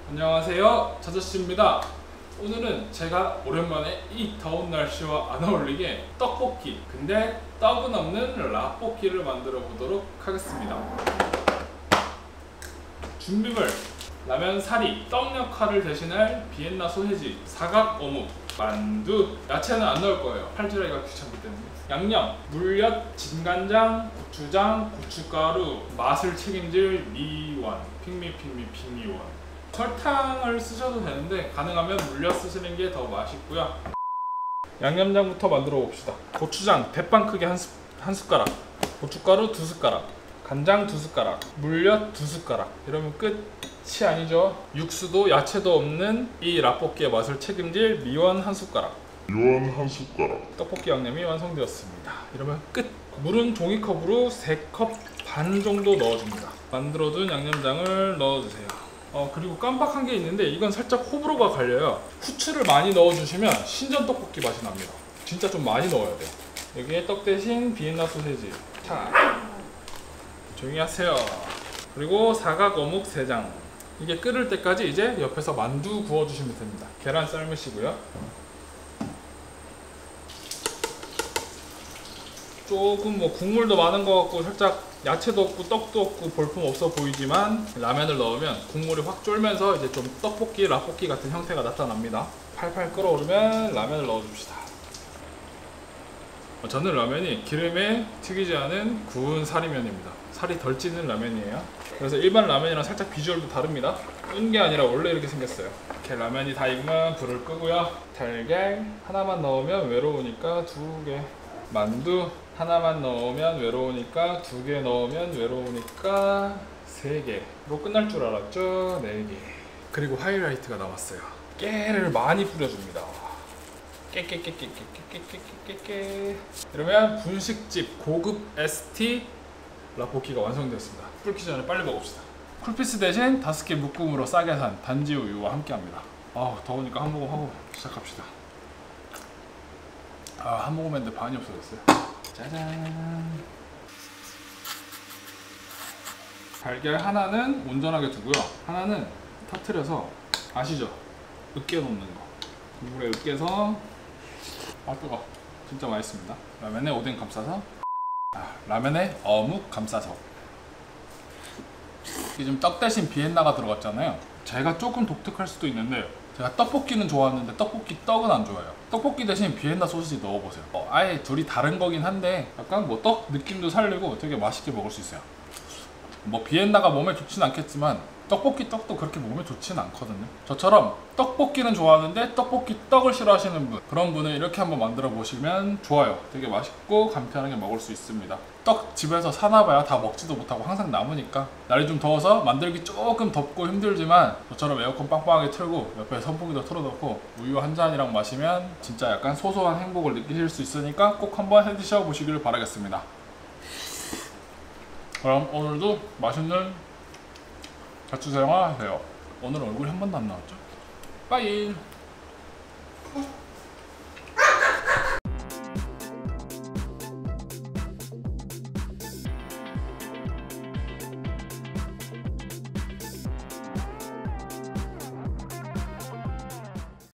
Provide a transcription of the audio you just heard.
안녕하세요, 자저씨입니다. 오늘은 제가 오랜만에 이 더운 날씨와 안 어울리게 떡볶이, 근데 떡은 없는 라볶이를 만들어 보도록 하겠습니다. 준비물: 라면 사리, 떡 역할을 대신할 비엔나 소세지, 사각 어묵, 만두, 야채는 안 넣을 거예요. 칼질하기가 귀찮기 때문에. 양념: 물엿, 진간장, 고추장, 고춧가루, 맛을 책임질 미원, 핑미원. 설탕을 쓰셔도 되는데 가능하면 물엿 쓰시는 게 더 맛있고요. 양념장부터 만들어 봅시다. 고추장 대빵 크기 한 숟가락, 고춧가루 2숟가락, 간장 2숟가락, 물엿 2숟가락. 이러면 끝이 아니죠. 육수도 야채도 없는 이 라볶이의 맛을 책임질 미원 1숟가락. 떡볶이 양념이 완성되었습니다. 이러면 끝! 물은 종이컵으로 3컵 반 정도 넣어줍니다. 만들어둔 양념장을 넣어주세요. 그리고 깜빡한 게 있는데 이건 살짝 호불호가 갈려요. 후추를 많이 넣어주시면 신전 떡볶이 맛이 납니다. 진짜 좀 많이 넣어야 돼요. 여기에 떡 대신 비엔나 소세지. 자, 조용히 하세요. 그리고 사각 어묵 3장. 이게 끓을 때까지 이제 옆에서 만두 구워주시면 됩니다. 계란 삶으시고요. 조금 국물도 많은 것 같고 살짝 야채도 없고 떡도 없고 볼품 없어 보이지만 라면을 넣으면 국물이 확 쫄면서 이제 좀 떡볶이, 라볶이 같은 형태가 나타납니다. 팔팔 끓어오르면 라면을 넣어줍시다. 저는 라면이 기름에 튀기지 않은 구운 사리면입니다. 살이 덜 찌는 라면이에요. 그래서 일반 라면이랑 살짝 비주얼도 다릅니다. 은 게 아니라 원래 이렇게 생겼어요. 이렇게 라면이 다 익으면 불을 끄고요. 달걀 하나만 넣으면 외로우니까 2개, 만두 하나만 넣으면 외로우니까 2개 넣으면 외로우니까 3개로 끝날 줄 알았죠? 4개. 그리고 하이라이트가 남았어요. 깨를 많이 뿌려줍니다. 깨. 이러면 분식집 고급 ST 라볶이가 완성되었습니다. 끓기 전에 빨리 먹읍시다. 쿨피스 대신 5개 묶음으로 싸게 산 단지 우유와 함께합니다. 더우니까 한 모금 하고 시작합시다. 한 모금 했는데 반이 없어졌어요. 짜잔. 달걀 하나는 온전하게 두고요. 하나는 터트려서, 아시죠? 으깨 놓는 거. 물에 으깨서, 뜨거. 진짜 맛있습니다. 라면에 오뎅 감싸서, 라면에 어묵 감싸서. 지금 떡 대신 비엔나가 들어갔잖아요. 제가 조금 독특할 수도 있는데 제가 떡볶이는 좋아하는데 떡볶이 떡은 안 좋아해요. 떡볶이 대신 비엔나 소시지 넣어보세요. 아예 둘이 다른 거긴 한데 약간 떡 느낌도 살리고 되게 맛있게 먹을 수 있어요. 비엔나가 몸에 좋진 않겠지만 떡볶이 떡도 그렇게 몸에 좋지는 않거든요. 저처럼 떡볶이는 좋아하는데 떡볶이 떡을 싫어하시는 분, 그런 분은 이렇게 한번 만들어 보시면 좋아요. 되게 맛있고 간편하게 먹을 수 있습니다. 떡 집에서 사놔봐야 다 먹지도 못하고 항상 남으니까 날이 좀 더워서 만들기 조금 덥고 힘들지만 저처럼 에어컨 빵빵하게 틀고 옆에 선풍기도 틀어놓고 우유 한 잔이랑 마시면 진짜 약간 소소한 행복을 느끼실 수 있으니까 꼭 한번 해 드셔 보시길 바라겠습니다. 그럼 오늘도 맛있는 자취생활 하세요. 오늘 얼굴이 한 번도 안 나왔죠? 빠이.